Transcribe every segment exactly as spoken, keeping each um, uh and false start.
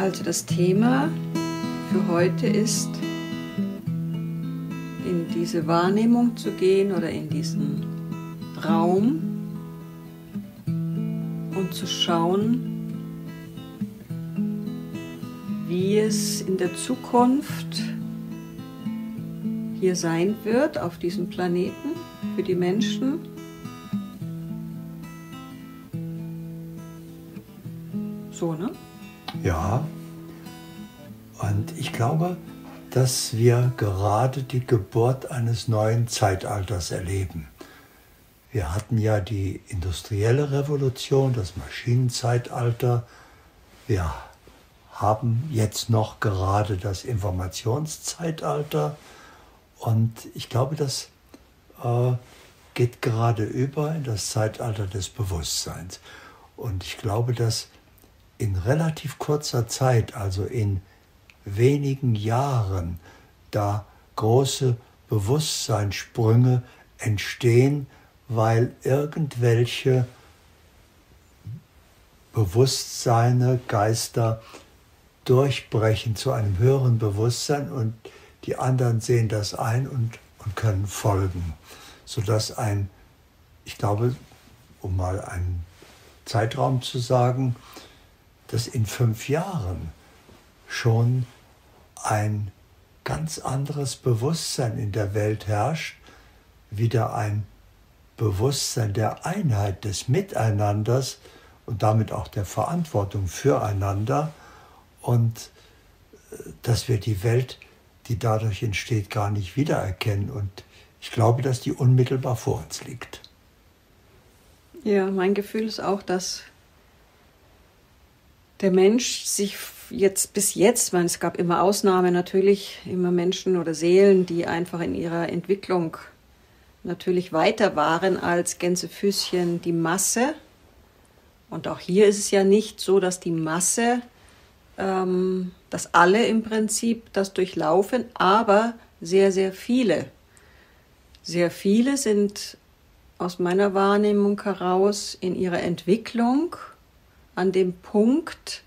Also das Thema für heute ist, in diese Wahrnehmung zu gehen oder in diesen Raum und zu schauen, wie es in der Zukunft hier sein wird auf diesem Planeten für die Menschen. So, ne? Ja, und ich glaube, dass wir gerade die Geburt eines neuen Zeitalters erleben. Wir hatten ja die industrielle Revolution, das Maschinenzeitalter. Wir haben jetzt noch gerade das Informationszeitalter. Und ich glaube, das äh, geht gerade über in das Zeitalter des Bewusstseins. Und ich glaube, dass in relativ kurzer Zeit, also in wenigen Jahren, da große Bewusstseinssprünge entstehen, weil irgendwelche Bewusstseine, Geister durchbrechen zu einem höheren Bewusstsein und die anderen sehen das ein und, und können folgen, sodass ein, ich glaube, um mal einen Zeitraum zu sagen, dass in fünf Jahren schon ein ganz anderes Bewusstsein in der Welt herrscht, wieder ein Bewusstsein der Einheit, des Miteinanders und damit auch der Verantwortung füreinander und dass wir die Welt, die dadurch entsteht, gar nicht wiedererkennen. Und ich glaube, dass die unmittelbar vor uns liegt. Ja, mein Gefühl ist auch, dass der Mensch sich jetzt bis jetzt, weil es gab immer Ausnahmen natürlich, immer Menschen oder Seelen, die einfach in ihrer Entwicklung natürlich weiter waren als Gänsefüßchen die Masse. Und auch hier ist es ja nicht so, dass die Masse, ähm, dass alle im Prinzip das durchlaufen, aber sehr, sehr viele. Sehr viele sind aus meiner Wahrnehmung heraus in ihrer Entwicklung an dem Punkt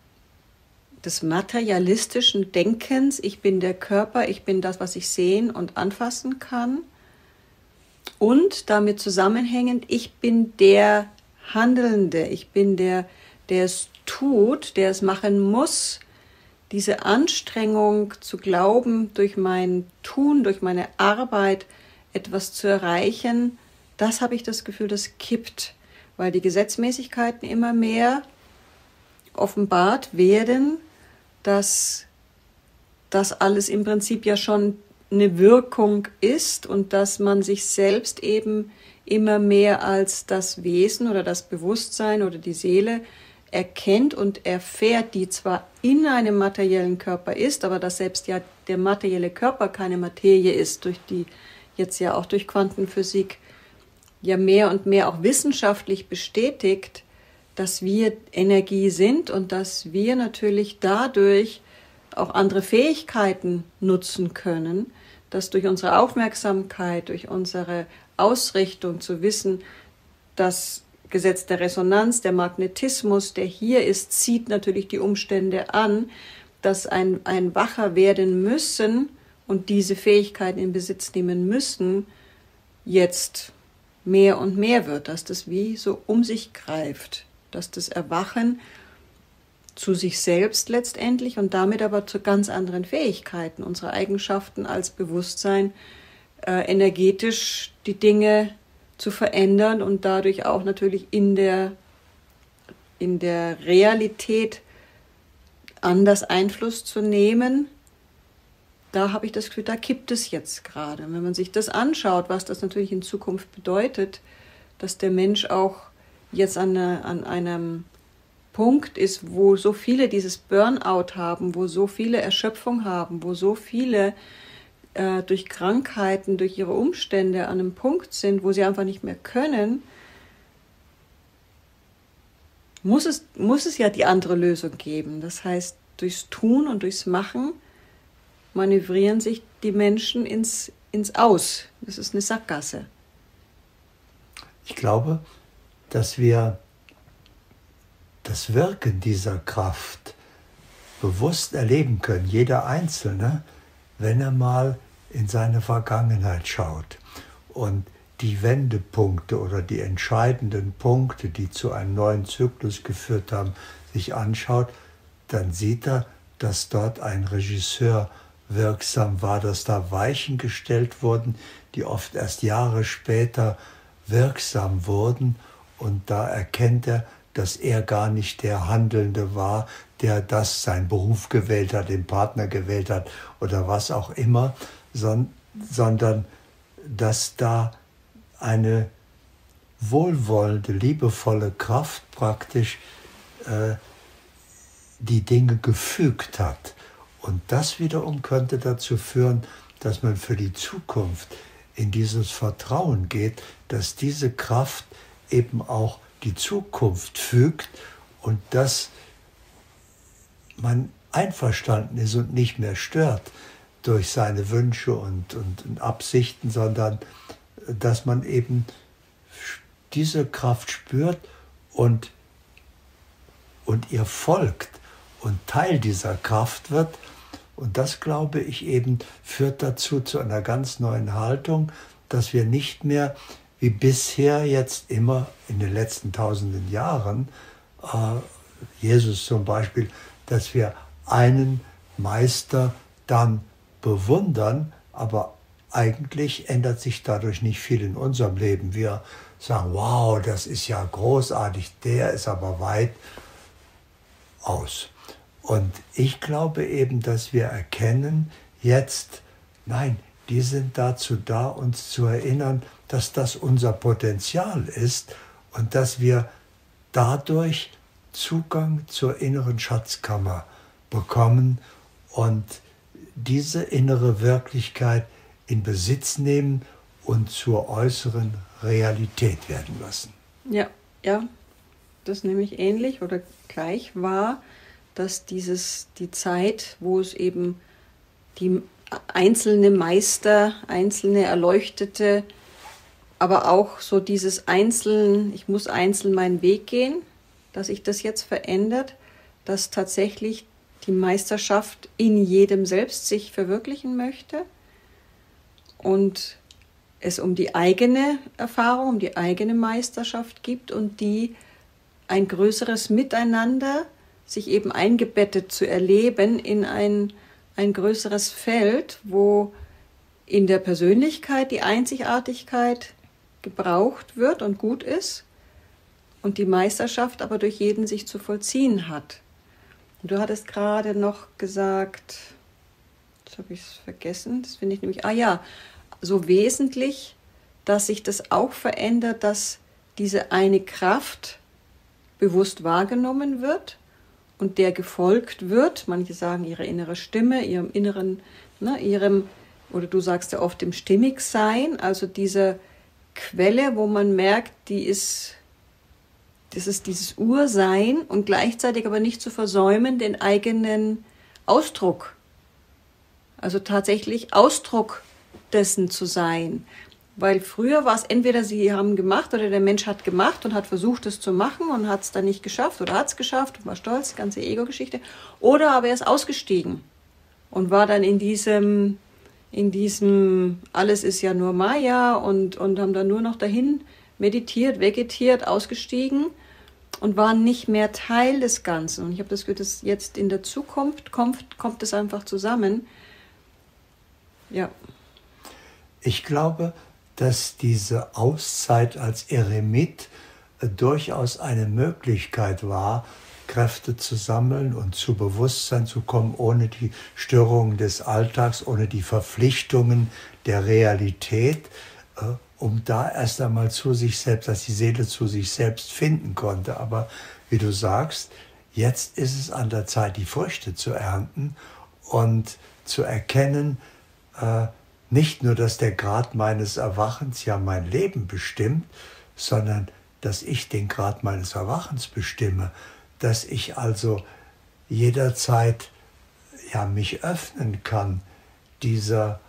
des materialistischen Denkens, ich bin der Körper, ich bin das, was ich sehen und anfassen kann. Und damit zusammenhängend, ich bin der Handelnde, ich bin der, der es tut, der es machen muss. Diese Anstrengung zu glauben, durch mein Tun, durch meine Arbeit etwas zu erreichen, das habe ich das Gefühl, das kippt, weil die Gesetzmäßigkeiten immer mehr offenbart werden, dass das alles im Prinzip ja schon eine Wirkung ist und dass man sich selbst eben immer mehr als das Wesen oder das Bewusstsein oder die Seele erkennt und erfährt, die zwar in einem materiellen Körper ist, aber dass selbst ja der materielle Körper keine Materie ist, durch die jetzt ja auch durch Quantenphysik ja mehr und mehr auch wissenschaftlich bestätigt, dass wir Energie sind und dass wir natürlich dadurch auch andere Fähigkeiten nutzen können, dass durch unsere Aufmerksamkeit, durch unsere Ausrichtung zu wissen, das Gesetz der Resonanz, der Magnetismus, der hier ist, zieht natürlich die Umstände an, dass ein, ein wacher werden müssen und diese Fähigkeiten in Besitz nehmen müssen, jetzt mehr und mehr wird, dass das wie so um sich greift, dass das Erwachen zu sich selbst letztendlich und damit aber zu ganz anderen Fähigkeiten, unsere Eigenschaften als Bewusstsein, äh, energetisch die Dinge zu verändern und dadurch auch natürlich in der, in der Realität anders Einfluss zu nehmen. Da habe ich das Gefühl, da kippt es jetzt gerade. Und wenn man sich das anschaut, was das natürlich in Zukunft bedeutet, dass der Mensch auch jetzt an, eine, an einem Punkt ist, wo so viele dieses Burnout haben, wo so viele Erschöpfung haben, wo so viele äh, durch Krankheiten, durch ihre Umstände an einem Punkt sind, wo sie einfach nicht mehr können, muss es, muss es ja die andere Lösung geben. Das heißt, durchs Tun und durchs Machen manövrieren sich die Menschen ins, ins Aus. Das ist eine Sackgasse. Ich glaube, dass wir das Wirken dieser Kraft bewusst erleben können, jeder Einzelne, wenn er mal in seine Vergangenheit schaut und die Wendepunkte oder die entscheidenden Punkte, die zu einem neuen Zyklus geführt haben, sich anschaut, dann sieht er, dass dort ein Regisseur wirksam war, dass da Weichen gestellt wurden, die oft erst Jahre später wirksam wurden. Und da erkennt er, dass er gar nicht der Handelnde war, der das seinen Beruf gewählt hat, den Partner gewählt hat oder was auch immer, sondern dass da eine wohlwollende, liebevolle Kraft praktisch äh, die Dinge gefügt hat. Und das wiederum könnte dazu führen, dass man für die Zukunft in dieses Vertrauen geht, dass diese Kraft eben auch die Zukunft fügt und dass man einverstanden ist und nicht mehr stört durch seine Wünsche und, und, und Absichten, sondern dass man eben diese Kraft spürt und, und ihr folgt und Teil dieser Kraft wird. Und das, glaube ich, eben führt dazu zu einer ganz neuen Haltung, dass wir nicht mehr wie bisher jetzt immer in den letzten tausenden Jahren, äh, Jesus zum Beispiel, dass wir einen Meister dann bewundern, aber eigentlich ändert sich dadurch nicht viel in unserem Leben. Wir sagen, wow, das ist ja großartig, der ist aber weit aus. Und ich glaube eben, dass wir erkennen jetzt, nein, die sind dazu da, uns zu erinnern, dass das unser Potenzial ist und dass wir dadurch Zugang zur inneren Schatzkammer bekommen und diese innere Wirklichkeit in Besitz nehmen und zur äußeren Realität werden lassen. Ja, ja, das nehme ich ähnlich oder gleich wahr, dass dieses, die Zeit, wo es eben die einzelne Meister, einzelne Erleuchtete, aber auch so dieses Einzeln, ich muss einzeln meinen Weg gehen, dass sich das jetzt verändert, dass tatsächlich die Meisterschaft in jedem selbst sich verwirklichen möchte und es um die eigene Erfahrung, um die eigene Meisterschaft gibt und die ein größeres Miteinander sich eben eingebettet zu erleben in ein, ein größeres Feld, wo in der Persönlichkeit die Einzigartigkeit gebraucht wird und gut ist und die Meisterschaft aber durch jeden sich zu vollziehen hat. Und du hattest gerade noch gesagt, jetzt habe ich es vergessen, das finde ich nämlich, ah ja, so wesentlich, dass sich das auch verändert, dass diese eine Kraft bewusst wahrgenommen wird und der gefolgt wird. Manche sagen ihre innere Stimme, ihrem inneren, ne, ihrem, oder du sagst ja oft dem Stimmigsein, also diese Quelle, wo man merkt, die ist, das ist dieses Ursein und gleichzeitig aber nicht zu versäumen, den eigenen Ausdruck, also tatsächlich Ausdruck dessen zu sein. Weil früher war es entweder sie haben gemacht oder der Mensch hat gemacht und hat versucht es zu machen und hat es dann nicht geschafft oder hat es geschafft und war stolz, die ganze Ego-Geschichte. Oder aber er ist ausgestiegen und war dann in diesem, in diesem alles ist ja nur Maya und, und haben dann nur noch dahin meditiert, vegetiert, ausgestiegen und waren nicht mehr Teil des Ganzen. Und ich habe das Gefühl, dass jetzt in der Zukunft kommt, kommt es einfach zusammen. Ja. Ich glaube, dass diese Auszeit als Eremit äh, durchaus eine Möglichkeit war, Kräfte zu sammeln und zu Bewusstsein zu kommen, ohne die Störungen des Alltags, ohne die Verpflichtungen der Realität, äh, um da erst einmal zu sich selbst, dass die Seele zu sich selbst finden konnte. Aber wie du sagst, jetzt ist es an der Zeit, die Früchte zu ernten und zu erkennen, äh, nicht nur, dass der Grad meines Erwachens ja mein Leben bestimmt, sondern dass ich den Grad meines Erwachens bestimme, dass ich also jederzeit ja, mich öffnen kann dieser,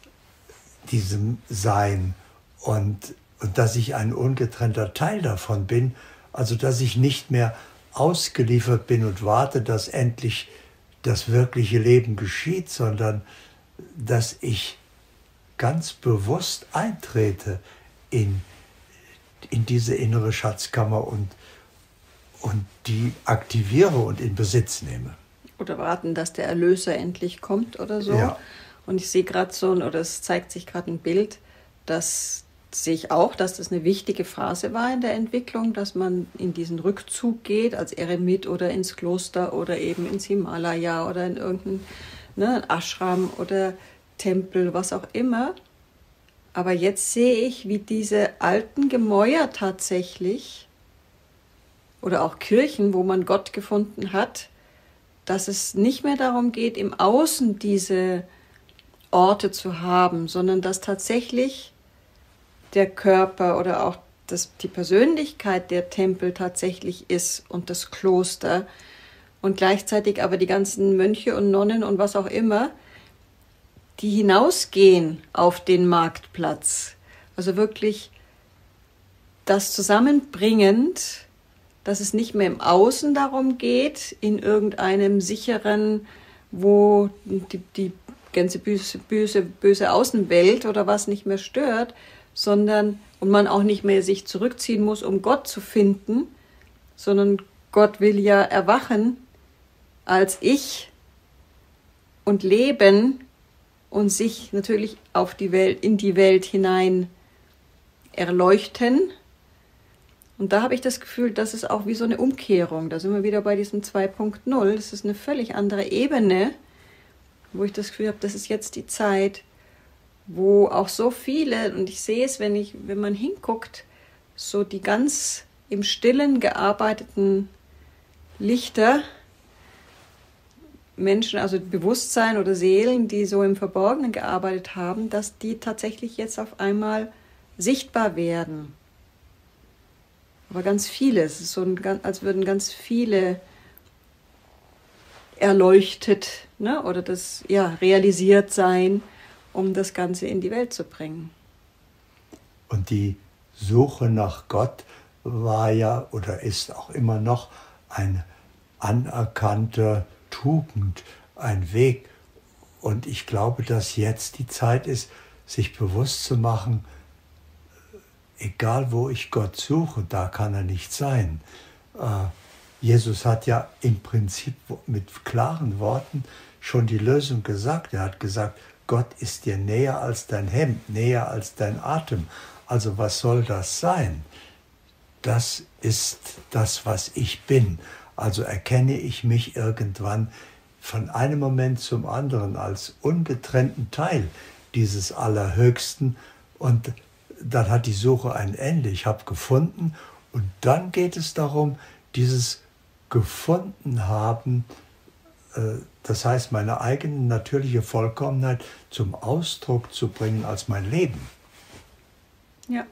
diesem Sein und, und dass ich ein ungetrennter Teil davon bin, also dass ich nicht mehr ausgeliefert bin und warte, dass endlich das wirkliche Leben geschieht, sondern dass ich ganz bewusst eintrete in, in diese innere Schatzkammer und, und die aktiviere und in Besitz nehme. Oder warten, dass der Erlöser endlich kommt oder so. Ja. Und ich sehe gerade so, oder es zeigt sich gerade ein Bild, das sehe ich auch, dass das eine wichtige Phase war in der Entwicklung, dass man in diesen Rückzug geht, als Eremit oder ins Kloster oder eben ins Himalaya oder in irgendein ne, Ashram oder Tempel, was auch immer. Aber jetzt sehe ich, wie diese alten Gemäuer tatsächlich oder auch Kirchen, wo man Gott gefunden hat, dass es nicht mehr darum geht, im Außen diese Orte zu haben, sondern dass tatsächlich der Körper oder auch das, die Persönlichkeit der Tempel tatsächlich ist und das Kloster und gleichzeitig aber die ganzen Mönche und Nonnen und was auch immer, die hinausgehen auf den Marktplatz. Also wirklich das zusammenbringend, dass es nicht mehr im Außen darum geht, in irgendeinem sicheren, wo die, die ganze böse, böse, böse Außenwelt oder was nicht mehr stört, sondern und man auch nicht mehr sich zurückziehen muss, um Gott zu finden, sondern Gott will ja erwachen als Ich und leben und sich natürlich auf die Welt, in die Welt hinein erleuchten. Und da habe ich das Gefühl, das ist auch wie so eine Umkehrung. Da sind wir wieder bei diesem zwei Punkt null. Das ist eine völlig andere Ebene, wo ich das Gefühl habe, das ist jetzt die Zeit, wo auch so viele, und ich sehe es, wenn ich, wenn man hinguckt, so die ganz im Stillen gearbeiteten Lichter, Menschen, also Bewusstsein oder Seelen, die so im Verborgenen gearbeitet haben, dass die tatsächlich jetzt auf einmal sichtbar werden. Aber ganz viele, es ist so, ein, als würden ganz viele erleuchtet, ne, oder das ja realisiert sein, um das Ganze in die Welt zu bringen. Und die Suche nach Gott war ja oder ist auch immer noch eine anerkannte Tugend, ein Weg. Und ich glaube, dass jetzt die Zeit ist, sich bewusst zu machen, egal wo ich Gott suche, da kann er nicht sein. Äh, Jesus hat ja im Prinzip mit klaren Worten schon die Lösung gesagt. Er hat gesagt, Gott ist dir näher als dein Hemd, näher als dein Atem. Also was soll das sein? Das ist das, was ich bin. Also erkenne ich mich irgendwann von einem Moment zum anderen als ungetrennten Teil dieses Allerhöchsten. Und dann hat die Suche ein Ende. Ich habe gefunden und dann geht es darum, dieses gefunden haben, das heißt, meine eigene natürliche Vollkommenheit zum Ausdruck zu bringen als mein Leben. Ja.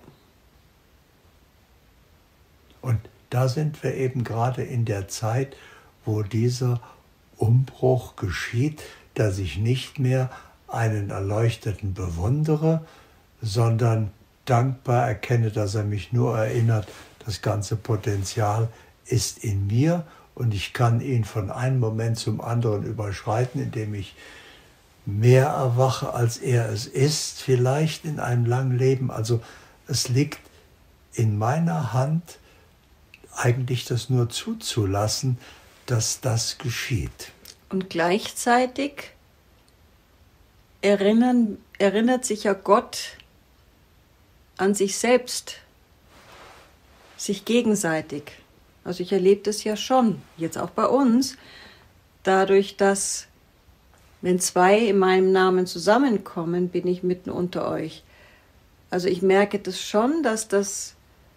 Und da sind wir eben gerade in der Zeit, wo dieser Umbruch geschieht, dass ich nicht mehr einen Erleuchteten bewundere, sondern dankbar erkenne, dass er mich nur erinnert, das ganze Potenzial ist in mir und ich kann ihn von einem Moment zum anderen überschreiten, indem ich mehr erwache, als er es ist, vielleicht in einem langen Leben. Also es liegt in meiner Hand, eigentlich das nur zuzulassen, dass das geschieht. Und gleichzeitig erinnern, erinnert sich ja Gott an sich selbst, sich gegenseitig. Also ich erlebe das ja schon, jetzt auch bei uns, dadurch, dass wenn zwei in meinem Namen zusammenkommen, bin ich mitten unter euch. Also ich merke das schon, dass das,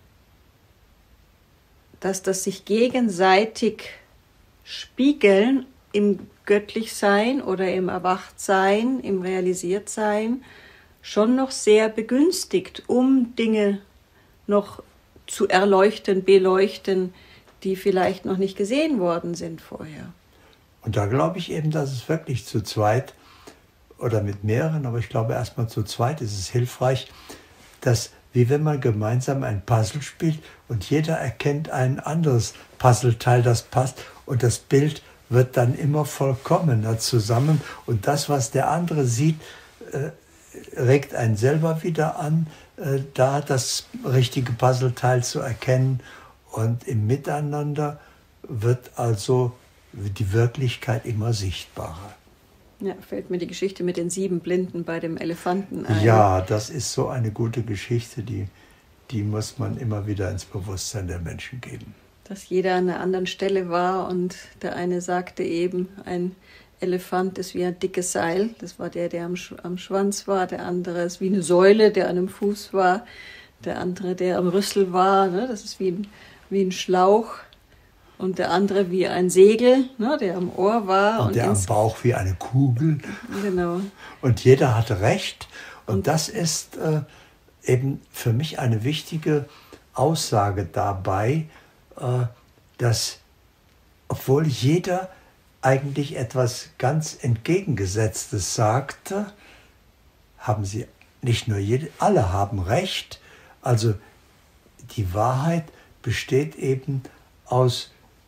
dass das sich gegenseitig spiegeln im Göttlichsein oder im Erwachtsein, im Realisiertsein schon noch sehr begünstigt, um Dinge noch zu erleuchten, beleuchten, die vielleicht noch nicht gesehen worden sind vorher. Und da glaube ich eben, dass es wirklich zu zweit oder mit mehreren, aber ich glaube erstmal zu zweit ist es hilfreich, dass wie wenn man gemeinsam ein Puzzle spielt und jeder erkennt ein anderes Puzzleteil, das passt und das Bild wird dann immer vollkommener zusammen. Und das, was der andere sieht, äh, regt einen selber wieder an, äh, da das richtige Puzzleteil zu erkennen. Und im Miteinander wird also die Wirklichkeit immer sichtbarer. Ja, fällt mir die Geschichte mit den sieben Blinden bei dem Elefanten ein. Ja, das ist so eine gute Geschichte, die, die muss man immer wieder ins Bewusstsein der Menschen geben. Dass jeder an einer anderen Stelle war und der eine sagte eben, ein Elefant ist wie ein dickes Seil, das war der, der am, Sch- am Schwanz war, der andere ist wie eine Säule, der an einem Fuß war, der andere, der am Rüssel war, ne, das ist wie ein, wie ein Schlauch. Und der andere wie ein Segel, ne, der am Ohr war. Und, und der am Bauch wie eine Kugel. Genau. Und jeder hatte recht. Und, und das ist äh, eben für mich eine wichtige Aussage dabei, äh, dass obwohl jeder eigentlich etwas ganz Entgegengesetztes sagte, haben sie nicht nur jede, alle haben recht. Also die Wahrheit besteht eben aus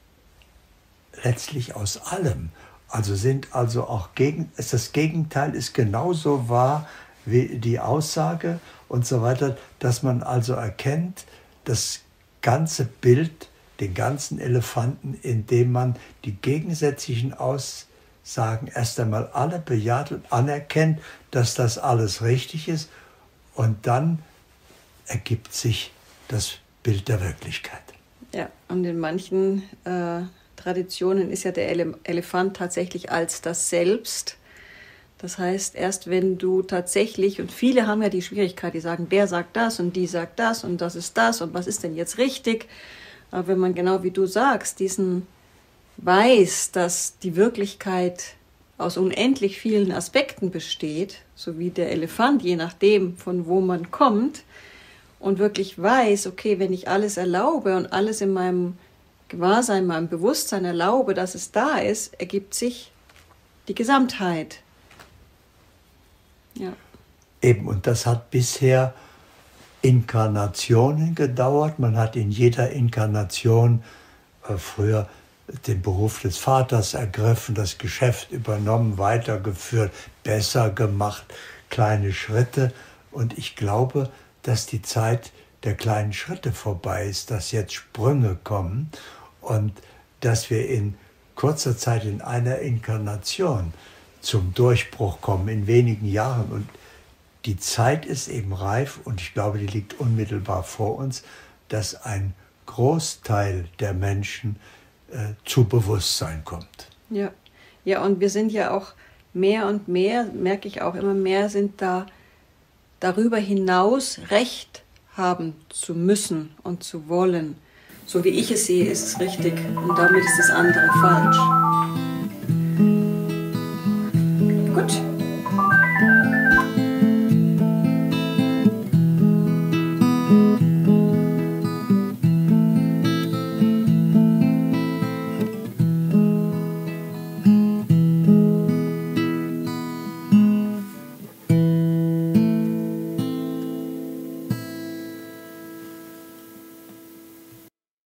letztlich aus allem. Also sind also auch gegen, das Gegenteil ist genauso wahr wie die Aussage und so weiter, dass man also erkennt, das ganze Bild, den ganzen Elefanten, indem man die gegensätzlichen Aussagen erst einmal alle bejaht und anerkennt, dass das alles richtig ist, und dann ergibt sich das Bild der Wirklichkeit. Ja, und in manchen äh Traditionen ist ja der Ele- Elefant tatsächlich als das Selbst. Das heißt, erst wenn du tatsächlich, und viele haben ja die Schwierigkeit, die sagen, der sagt das und die sagt das und das ist das und was ist denn jetzt richtig? Aber wenn man genau wie du sagst, diesen weiß, dass die Wirklichkeit aus unendlich vielen Aspekten besteht, so wie der Elefant, je nachdem, von wo man kommt, und wirklich weiß, okay, wenn ich alles erlaube und alles in meinem Gewahrsein, meinem Bewusstsein erlaube, dass es da ist, ergibt sich die Gesamtheit. Ja. Eben, und das hat bisher Inkarnationen gedauert. Man hat in jeder Inkarnation äh, früher den Beruf des Vaters ergriffen, das Geschäft übernommen, weitergeführt, besser gemacht, kleine Schritte. Und ich glaube, dass die Zeit der kleinen Schritte vorbei ist, dass jetzt Sprünge kommen und dass wir in kurzer Zeit in einer Inkarnation zum Durchbruch kommen, in wenigen Jahren. Und die Zeit ist eben reif, und ich glaube, die liegt unmittelbar vor uns, dass ein Großteil der Menschen äh, zu Bewusstsein kommt. Ja. Ja, und wir sind ja auch mehr und mehr, merke ich auch immer mehr, sind da darüber hinaus Recht haben zu müssen und zu wollen. So wie ich es sehe, ist es richtig und damit ist das andere falsch. Gut.